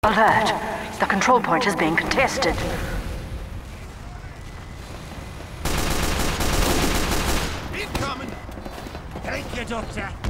Alert! The control point is being contested. Incoming! Thank you, Doctor.